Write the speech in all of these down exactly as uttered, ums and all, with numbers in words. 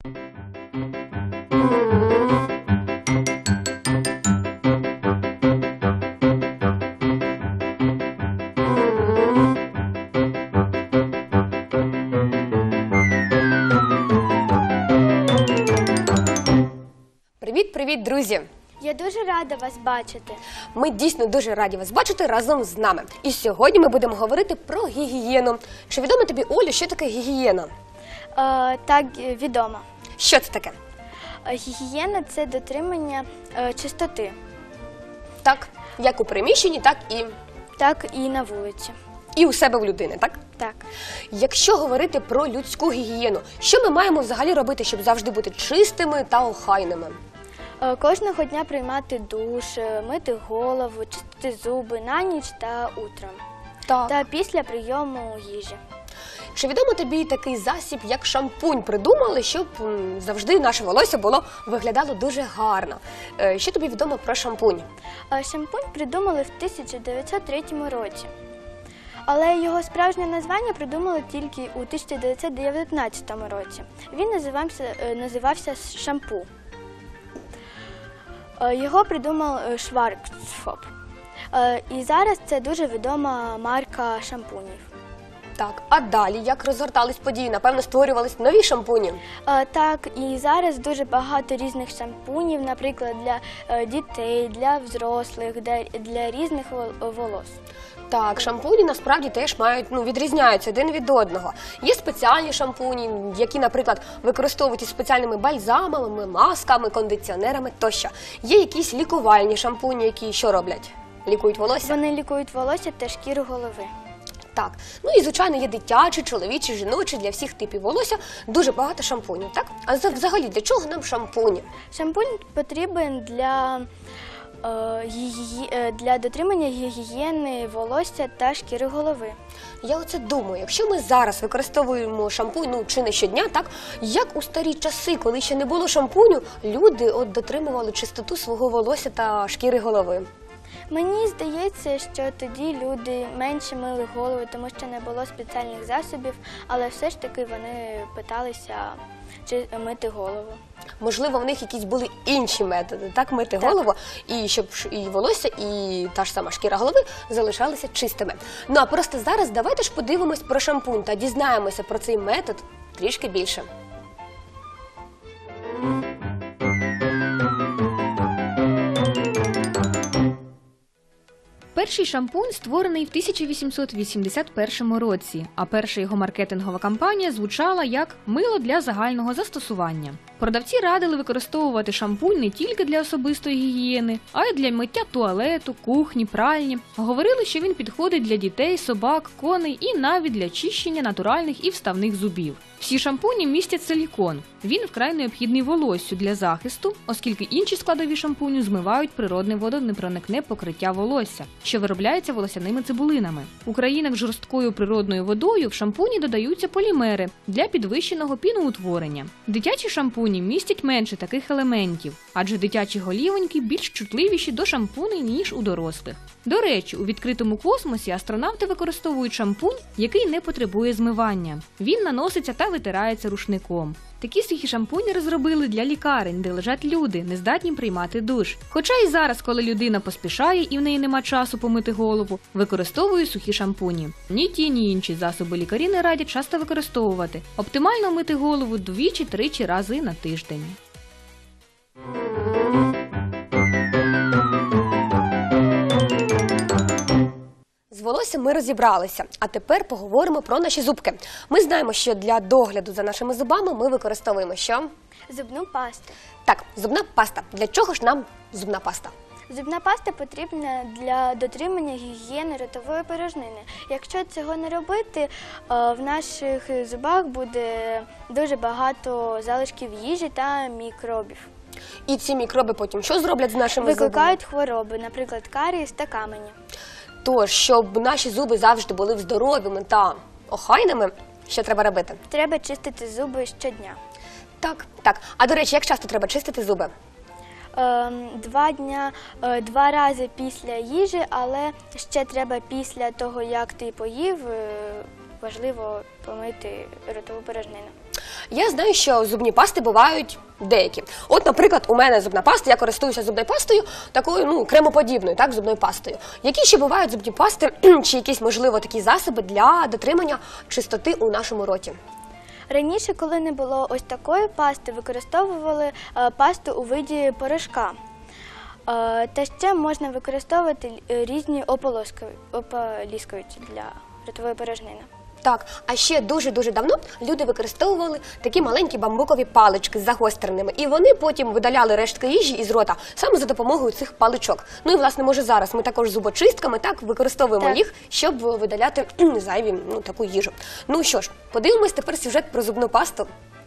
Привіт-привіт, друзі! Я дуже рада вас бачити. Ми дійсно дуже раді вас бачити разом з нами. І сьогодні ми будемо говорити про гігієну. Чи відомо тобі, Олю, що таке гігієна? Е, так, відомо. Що це таке? Е, гігієна – це дотримання е, чистоти. Так, як у приміщенні, так і... Так і на вулиці. І у себе в людини, так? Так. Якщо говорити про людську гігієну, що ми маємо взагалі робити, щоб завжди бути чистими та охайними? Е, кожного дня приймати душ, мити голову, чистити зуби на ніч та утром. Так. Та після прийому їжі. Чи відомо тобі такий засіб, як шампунь, придумали, щоб м, завжди наше волосся було, виглядало дуже гарно? Е, що тобі відомо про шампунь? Е, шампунь придумали в тисяча дев'ятсот третьому році. Але його справжнє названня придумали тільки у тисяча дев'ятсот дев'ятнадцятому році. Він називався, називався шампу. Його придумав Шварцкопф. І зараз це дуже відома марка шампунів. Так, а далі як розгортались події? Напевно, створювались нові шампуні? Так, і зараз дуже багато різних шампунів, наприклад, для дітей, для взрослих, для різних волос. Так, шампуні насправді теж мають, ну, відрізняються один від одного. Є спеціальні шампуні, які, наприклад, використовують із спеціальними бальзамами, масками, кондиціонерами тощо. Є якісь лікувальні шампуні, які що роблять? Лікують волосся? Вони лікують волосся та шкіру голови. Так, ну і, звичайно, є дитячі, чоловічі, жіночі, для всіх типів волосся дуже багато шампунів, так? А взагалі, для чого нам шампуні? Шампунь потрібен для... для дотримання гігієни волосся та шкіри голови. Я оце думаю, якщо ми зараз використовуємо шампунь, ну, чи не щодня, так, як у старі часи, коли ще не було шампуню, люди от дотримували чистоту свого волосся та шкіри голови? Мені здається, що тоді люди менше мили голову, тому що не було спеціальних засобів, але все ж таки вони питалися чи мити голову. Можливо, в них якісь були інші методи, так, мити так. голову, і щоб і волосся, і та ж сама шкіра голови залишалися чистими. Ну, а просто зараз давайте ж подивимось про шампунь та дізнаємося про цей метод трішки більше. Перший шампунь створений в тисяча вісімсот вісімдесят першому році, а перша його маркетингова кампанія звучала як «мило для загального застосування». Продавці радили використовувати шампунь не тільки для особистої гігієни, а й для миття туалету, кухні, пральні. Говорили, що він підходить для дітей, собак, коней і навіть для чищення натуральних і вставних зубів. Всі шампуні містять силікон. Він вкрай необхідний волоссю для захисту, оскільки інші складові шампуню змивають природне водонепроникне покриття волосся, що виробляється волоссяними цибулинами. У країнах з жорсткою природною водою в шампуні додаються полімери для підвищеного піноутворення. Дитячі шампуні містять менше таких елементів, адже дитячі голівоньки більш чутливіші до шампуней, ніж у дорослих. До речі, у відкритому космосі астронавти використовують шампунь, який не потребує змивання. Він наноситься та витирається рушником. Такі сухі шампуні розробили для лікарень, де лежать люди, не здатні приймати душ. Хоча і зараз, коли людина поспішає і в неї нема часу помити голову, використовують сухі шампуні. Ні ті, ні інші засоби лікарі не радять часто використовувати. Оптимально мити голову двічі-тричі рази на тиждень. З волоссям ми розібралися, а тепер поговоримо про наші зубки. Ми знаємо, що для догляду за нашими зубами ми використовуємо що? Зубну пасту. Так, зубна паста. Для чого ж нам зубна паста? Зубна паста потрібна для дотримання гігієни ротової порожнини. Якщо цього не робити, в наших зубах буде дуже багато залишків їжі та мікробів. І ці мікроби потім що зроблять з нашими зубами? Викликають хвороби, наприклад, карієс та камені. Тож, щоб наші зуби завжди були здоровими та охайними, що треба робити? Треба чистити зуби щодня. Так, так. А до речі, як часто треба чистити зуби? Е, два дня, е, два рази після їжі, але ще треба після того, як ти поїв, е, важливо помити ротову порожнину. Я знаю, що зубні пасти бувають деякі. От, наприклад, у мене зубна паста, я користуюся зубною пастою, такою, ну, кремоподібною, так, зубною пастою. Які ще бувають зубні пасти, чи якісь, можливо, такі засоби для дотримання чистоти у нашому роті? Раніше, коли не було ось такої пасти, використовували е, пасту у виді порошка. Е, та ще можна використовувати е, різні ополосков- ополіскувачі для ротової порожнини. Так, а ще дуже-дуже давно люди використовували такі маленькі бамбукові палички з загостреними, і вони потім видаляли рештки їжі із рота саме за допомогою цих паличок. Ну і, власне, може зараз ми також зубочистками так використовуємо Так. їх, щоб видаляти зайві, ну, таку їжу. Ну що ж, подивимось тепер сюжет про зубну пасту.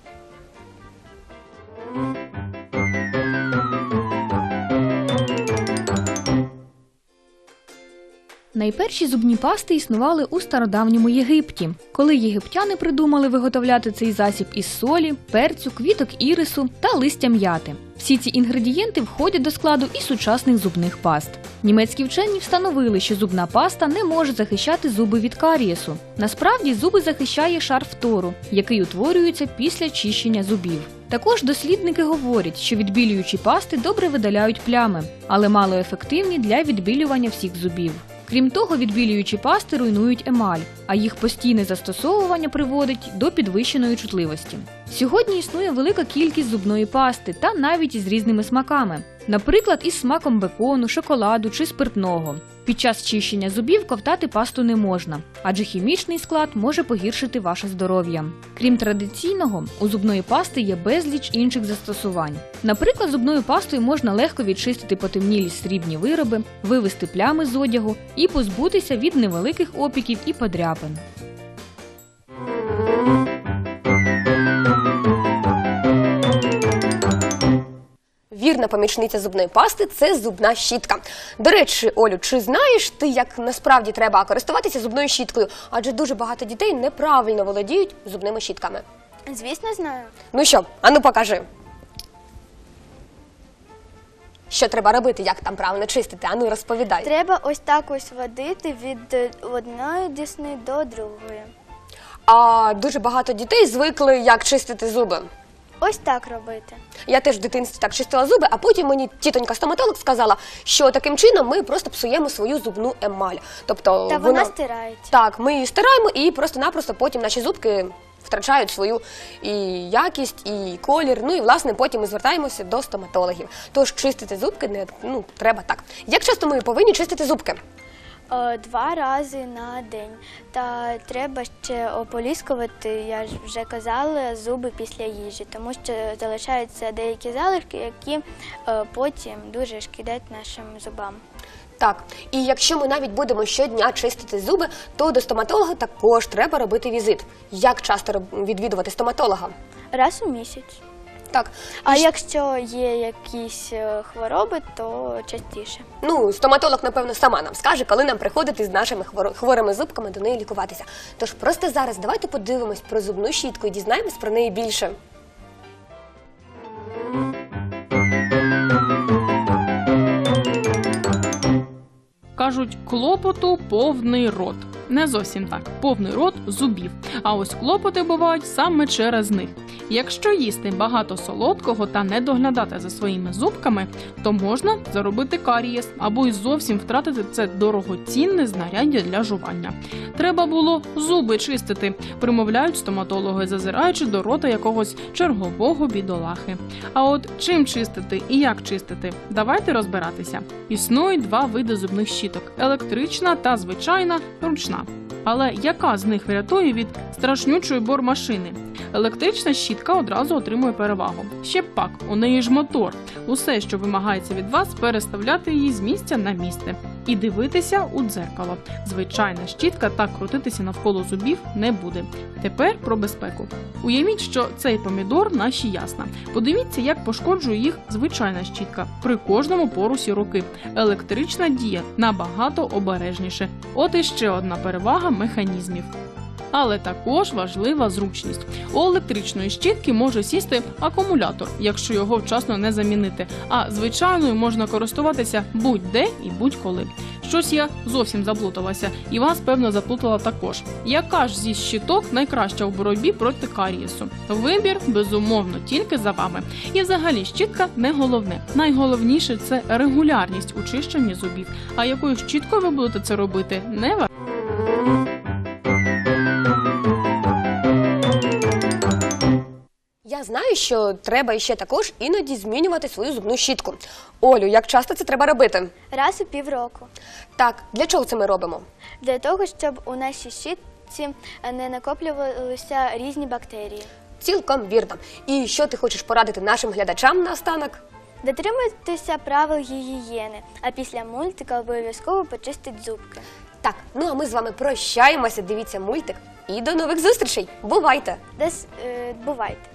Найперші зубні пасти існували у стародавньому Єгипті, коли єгиптяни придумали виготовляти цей засіб із солі, перцю, квіток ірису та листя м'яти. Всі ці інгредієнти входять до складу і сучасних зубних паст. Німецькі вчені встановили, що зубна паста не може захищати зуби від карієсу. Насправді зуби захищає шар фтору, який утворюється після чищення зубів. Також дослідники говорять, що відбілюючі пасти добре видаляють плями, але малоефективні для відбілювання всіх зубів. Крім того, відбілюючі пасти руйнують емаль, а їх постійне застосовування приводить до підвищеної чутливості. Сьогодні існує велика кількість зубної пасти та навіть із різними смаками. Наприклад, із смаком бекону, шоколаду чи спиртного. Під час чищення зубів ковтати пасту не можна, адже хімічний склад може погіршити ваше здоров'я. Крім традиційного, у зубної пасти є безліч інших застосувань. Наприклад, зубною пастою можна легко відчистити потемнілі срібні вироби, вивести плями з одягу і позбутися від невеликих опіків і подряпин. Вірна помічниця зубної пасти – це зубна щітка. До речі, Олю, чи знаєш ти, як насправді треба користуватися зубною щіткою? Адже дуже багато дітей неправильно володіють зубними щітками. Звісно, знаю. Ну що, ану покажи. Що треба робити, як там правильно чистити? Ану розповідай. Треба ось так ось водити від е, одної десни до другої. А дуже багато дітей звикли, як чистити зуби. Ось так робити. Я теж в дитинстві так чистила зуби, а потім мені тітонька-стоматолог сказала, що таким чином ми просто псуємо свою зубну емаль. Тобто Та вона стирається. Так, ми її стираємо і просто-напросто потім наші зубки втрачають свою і якість, і колір. Ну і, власне, потім ми звертаємося до стоматологів. Тож чистити зубки не, ну, треба так. Як часто ми повинні чистити зубки? Е, Два рази на день. Та треба ще ополіскувати, я ж вже казала, зуби після їжі, тому що залишаються деякі залишки, які е, потім дуже шкідять нашим зубам. Так, і якщо ми навіть будемо щодня чистити зуби, то до стоматолога також треба робити візит. Як часто роб- відвідувати стоматолога? Раз у місяць. Так. А І ж- якщо є якісь е, хвороби, то частіше. Ну, стоматолог, напевно, сама нам скаже, коли нам приходити з нашими хвор- хворими зубками до неї лікуватися. Тож просто зараз давайте подивимось про зубну щітку і дізнаємось про неї більше. Кажуть, клопоту повний рот. Не зовсім так. Повний рот зубів. А ось клопоти бувають саме через них. Якщо їсти багато солодкого та не доглядати за своїми зубками, то можна заробити карієс або й зовсім втратити це дорогоцінне знаряддя для жування. Треба було зуби чистити, примовляють стоматологи, зазираючи до рота якогось чергового бідолахи. А от чим чистити і як чистити? Давайте розбиратися. Існують два види зубних щіток – електрична та звичайна ручна. Але яка з них врятує від страшнючої бормашини? Електрична щітка одразу отримує перевагу. Ще пак, у неї ж мотор. Усе, що вимагається від вас, переставляти її з місця на місце. І дивитися у дзеркало. Звичайна щітка так крутитися навколо зубів не буде. Тепер про безпеку. Уявіть, що цей помідор наші ясна. Подивіться, як пошкоджує їх звичайна щітка при кожному порусі руки. Електрична діє набагато обережніше. От іще одна перевага механізмів. Але також важлива зручність. У електричної щітки може сісти акумулятор, якщо його вчасно не замінити, а звичайною можна користуватися будь-де і будь-коли. Щось я зовсім заплуталася, і вас, певно, заплутала також. Яка ж зі щіток найкраща у боротьбі проти карієсу? Вибір, безумовно, тільки за вами. І взагалі щітка не головне. Найголовніше – це регулярність у чищенні зубів. А якою щіткою ви будете це робити, не важливо. Я знаю, що треба ще також іноді змінювати свою зубну щітку. Олю, як часто це треба робити? Раз у півроку. Так, для чого це ми робимо? Для того, щоб у нашій щітці не накоплювалися різні бактерії. Цілком вірно. І що ти хочеш порадити нашим глядачам наостанок? Дотримуйтеся правил гігієни, а після мультика обов'язково почистіть зубки. Так, ну а ми з вами прощаємося, дивіться мультик і до нових зустрічей. Бувайте! Десь е, бувайте.